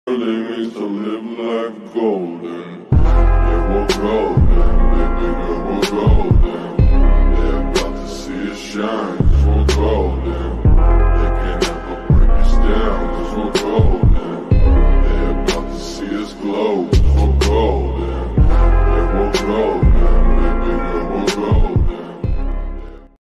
They need to live life golden. Yeah, we're golden, baby girl, we're